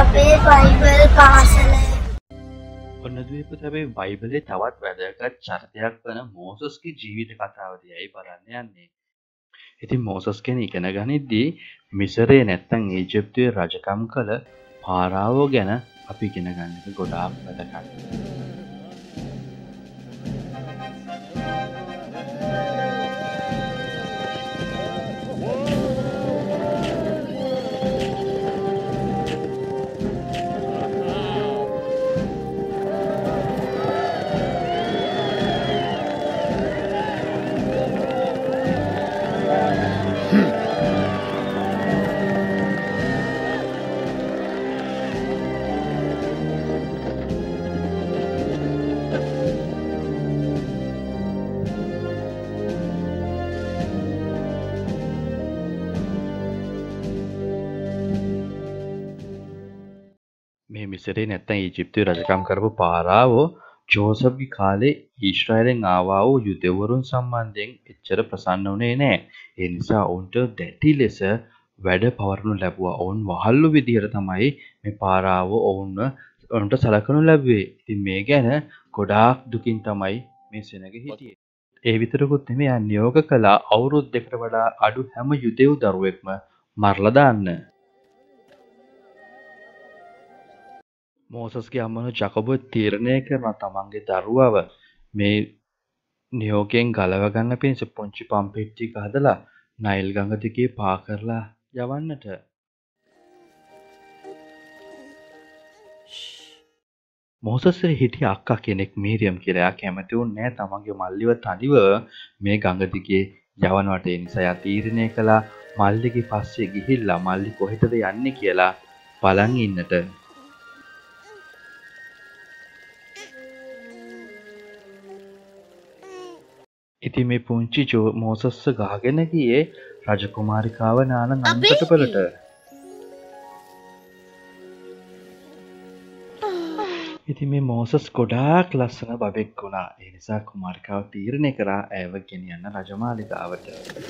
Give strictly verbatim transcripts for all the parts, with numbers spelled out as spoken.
අපේ බයිබල් පාසල. ඔන්න දීපත් හැබැයි බයිබලේ තවත් වැදගත් චරිතයක් වන මෝසස්ගේ ජීවිත කතාව දිහායි බලන්න යන්නේ. ඉතින් මෝසස් ගැන ඉගෙන ගනිද්දී මිසරේ නැත්තම් ඊජිප්තුවේ රජකම් කළ පාරාවෝ ගැන අපි ඉගෙන ගන්න එක ගොඩාක් වැදගත්. මේ මිසරේ නැත්තම් ඊජිප්තුවේ රජකම් කරපු පාරාවෝ ජෝසප්ගේ කාලේ ඊශ්‍රායලෙන් ආවා වූ යුදෙවරුන් සම්බන්ධයෙන් එච්චර ප්‍රසන්න වුණේ නැහැ. ඒ නිසා ඔවුන්ට දැඩි ලෙස වැඩ පවරනු ලැබුවා. ඔවුන් වහල්ලු විදියට තමයි මේ පාරාවෝ ඔවුන්ව ඔවුන්ට සලකනු ලැබුවේ. ඉතින් මේ ගැන ගොඩාක් දුකින් තමයි මේ සෙනග හිටියේ. ඒ විතරකුත් නෙමෙයි නියෝග කළා අවුරුදු දෙකකට වඩා අඩු හැම යුදෙව් දරුවෙක්ම මරලා දාන්න. මෝසස්ගේ අම්මන ජකබ් තීරණය කරන තමන්ගේ දරුවව මේ නියෝගයෙන් ගලව ගන්න පිණිස පුංචි පම්පෙට්ටියක හදලා නයිල් ගඟ දිගේ පා කරලා යවන්නට. මෝසස්ගේ හිටිය අක්කා කෙනෙක් මීරියම් කියලා. එයා කැමති වුණේ නැහැ තමන්ගේ මල්ලිව තනිව මේ ගඟ දිගේ යවනවට. ඒ නිසා එයා තීරණය කළා මල්ලිගේ පස්සේ ගිහිල්ලා මල්ලි කොහෙටද යන්නේ කියලා බලන් ඉන්නට. ඉතින් මේ පුංචි මෝසස් ගහගෙන ගියේ රජකුමාරිකාව නාන නම්කටපලට. ඉතින් මේ මෝසස් ගොඩාක් ලස්සන බබෙක් වුණා. ඒ නිසා කුමාරිකාව තීරණය කරා ඇයව ගෙනියන්න රජමාලිගාවට.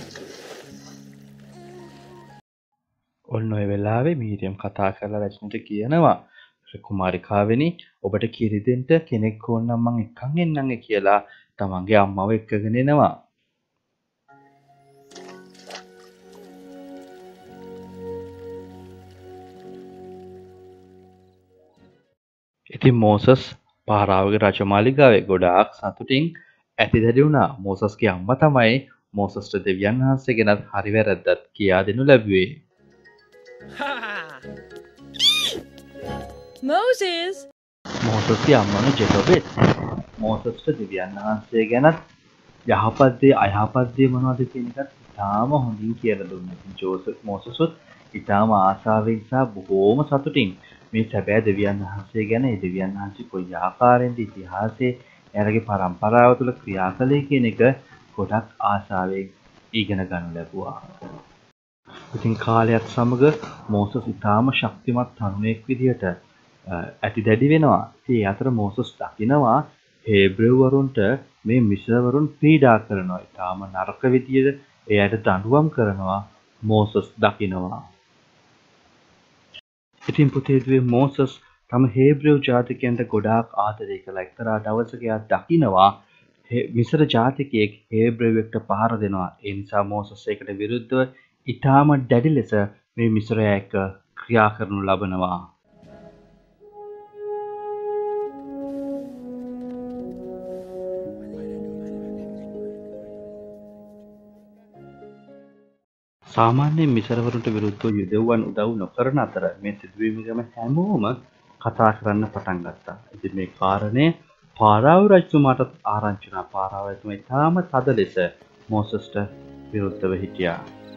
ඔන්න ඔය වෙලාවේ මීරියම් කතා කරලා රජුන්ට කියනවා කුමාරිකාවෙනි ඔබට කිරි දෙන්න කෙනෙක් ඕන නම් මං එක්කන් එන්නම් කියලා තමන්ගේ අම්මව එක්කගෙන එනවා. ඉතින් මෝසස් පාරාවගේ රජමාලිගාවේ ගොඩාක් සතුටින් ඇතිදැඩි වුණා. මෝසස්ගේ අම්මා තමයි මෝසස්ට දෙවියන් වහන්සේ ගැන හරි වැරද්දක් කියා දෙනු ලැබුවේ. Moses මෝසස්ගේ අම්මන ජෙකබෙත් මෝසස්ට දෙවියන් වහන්සේ ගැනත් යහපත් දේ අයහපත් දේ මොනවද කියන එකත් ඉතාම හොඳින් කියලා දුන්නා. ඉතින් ජෝසප් මෝසස්ත් ඉතාම ආසාවෙන් සහ බොහෝම සතුටින් මේ සැබෑ දෙවියන් වහන්සේ ගැන ඒ දෙවියන් වහන්සේ කොයි ආකාරයෙන්ද ඉතිහාසයේ එයාගේ පරම්පරාව තුළ ක්‍රියා කළේ කියන එක ගොඩක් ආසාවෙන් ඉගෙන ගන්න ලැබුවා. ඉතින් කාලයත් සමග මෝසස් ඉතාම ශක්තිමත් තරුණයෙක් විදිහට ඇති දැඩි වෙනවා. ඒ අතර මෝසස් දකිනවා හේබ්‍රවරුන්ට මේ මිශ්‍රවරුන් පීඩා කරනවා. ඉතාම නරක විදියට එයාට දඬුවම් කරනවා මෝසස් දකිනවා. ඉතින් පුතේ දුවේ මෝසස් තම හේබ්‍රව ජාතිකයන්ට ගොඩාක් ආදරය කළා. එක්තරා දවසක එයා දකිනවා මිශ්‍ර ජාතිකයෙක් හේබ්‍රවෙක්ට පහර දෙනවා. ඒ නිසා මෝසස් ඒකට විරුද්ධව ඉතාම දැඩි ලෙස මේ මිශ්‍රයා එක්ක ක්‍රියා කරනු ලබනවා. සාමාන්‍යයෙන් මිසරවරුන්ට විරුද්ධව යුදෙව්වන් උදව් නොකරන අතර මේ සිදුවීම ගැන හැමෝම කතා කරන්න පටන් ගත්තා. ඉතින් මේ කාරණය පාරාව රජතුමාට ආරංචි වුණා. පාරාව රජතුමා ඉතාම තද ලෙස මෝසස්ට විරුද්ධව හිටියා.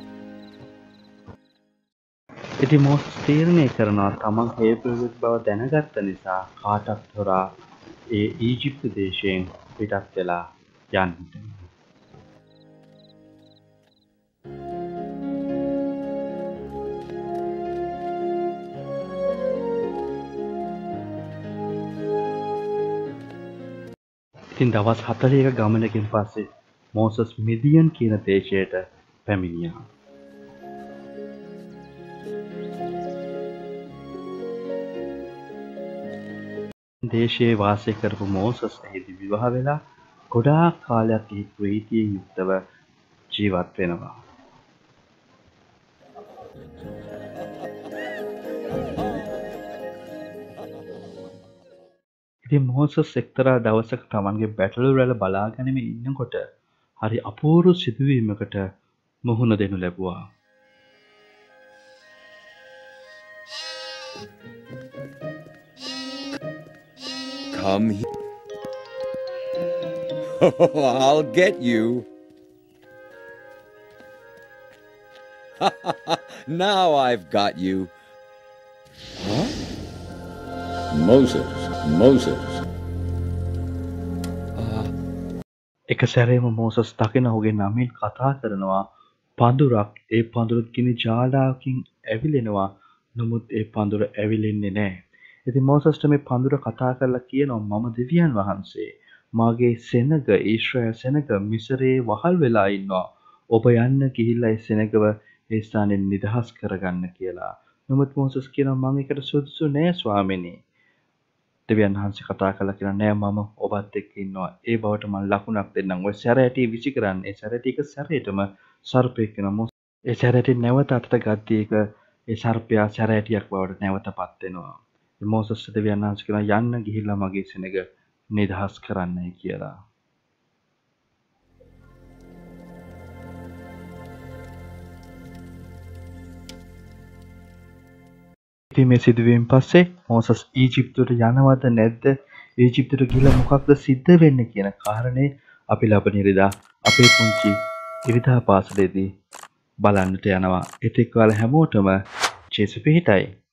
ඉතින් මෝසස් තීරණය කරනවා තමන් හේබ්‍රවෙක් බව දැනගත්ත නිසා කාටත් හොරා ඒ ඊජිප්තු දේශයෙන් පිටත් වෙලා යන්නට. ඉතින් දවස් හතළිහක ගමනකින් පස්සේ මෝසස් මිදියන් කියන දේශයට පැමිණියා. දේශයේ වාසය කරපු මෝසස් එහිදී විවාහ වෙලා ගොඩාක් කාලයක් එහි ප්‍රීතියෙන් යුක්තව ජීවත් වෙනවා. ඉතින් මෝසස් එක්තරා දවසක තමන්ගේ බැටළු රැළ බලා ගනිමින් ඉන්නකොට හරි අපූර්ව සිදුවීමකට මුහුණ දෙනු ලැබුවා. Come here. I'll get you. Now I've got you. Huh? Moses, Moses. එක සැරේම මෝසස් දකින ඔහුගේ නමින් කතා කරනවා පඳුරක්. ඒ පඳුර ගිනි ජාලාවකින් ඇවිලෙනවා. නමුත් ඒ පඳුර ඇවිලෙන්නේ නැහැ. ඉතින් මෝසස්ට මේ පඳුර කතා කරලා කියනවා මම දෙවියන් වහන්සේ. මාගේ සෙනග ඊශ්‍රායල් සෙනග මිසරේ වහල් වෙලා ඉන්නවා. ඔබ යන්න ගිහිල්ලා ඒ සෙනගව ඒ ස්ථානෙන් නිදහස් කරගන්න කියලා. නමුත් මෝසස් කියනවා මම ඒකට සුදුසු නෑ ස්වාමිනේ. දෙවියන් වහන්සේ කතා කරලා කියනවා නෑ මම ඔබත් එක්ක ඉන්නවා. ඒ බවට මම ලකුණක් දෙන්නම්. ඔය සැරයටි විසි කරන්න. ඒ සැරයටි එක සැරේටම සර්පෙක් වෙනවා. ඒ සැරයටි නැවත අතට ගත්තී එක ඒ සර්පයා සැරයටියක් බවට නැවතපත් වෙනවා. මෝසස් දෙවියන් වහන්සේ කියනවා යන්න ගිහිල්ලා මගේ සෙනග නිදහස් කරන්නයි කියලා. ඉතින් මේ සිදුවීම පස්සේ මෝසස් ඊජිප්තුවට යනවද නැද්ද? ඊජිප්තුවට ගිහිල්ලා මොකක්ද සිද්ධ වෙන්නේ කියන කාරණේ අපි ලබන ඉරිදා අපේ පුංචි ඉරිදා පාසලේදී බලන්නට යනවා. ඒත් එක්කවල හැමෝටම ජේසු පිහිටයි.